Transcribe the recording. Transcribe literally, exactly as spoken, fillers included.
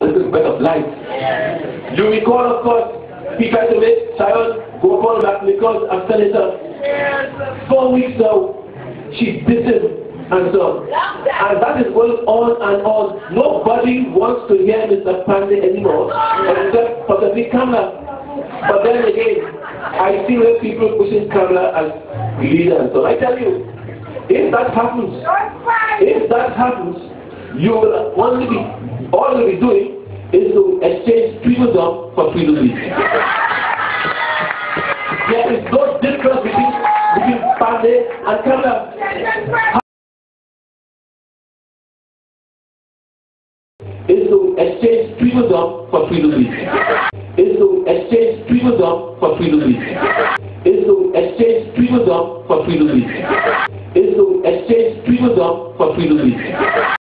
little bit of light. You recall, of course, he tried to make Sharon go call back because of Senator. Four weeks now, she beat him and so on. And that is going on and on. Nobody wants to hear Mister Panday anymore, except for the big Kamla. But then again, I see where people pushing Kamla as leader. So I tell you, if that happens, if that happens, you will only be, all you'll be doing is to exchange Tweedledum for Tweedledee. There is no difference between, between Panday and Kamla. Is to exchange Tweedledum for Tweedledee. Is to exchange Tweedledum for Tweedledee. Is to exchange Tweedledum for Tweedledee. Is to exchange Tweedledum for Tweedledee.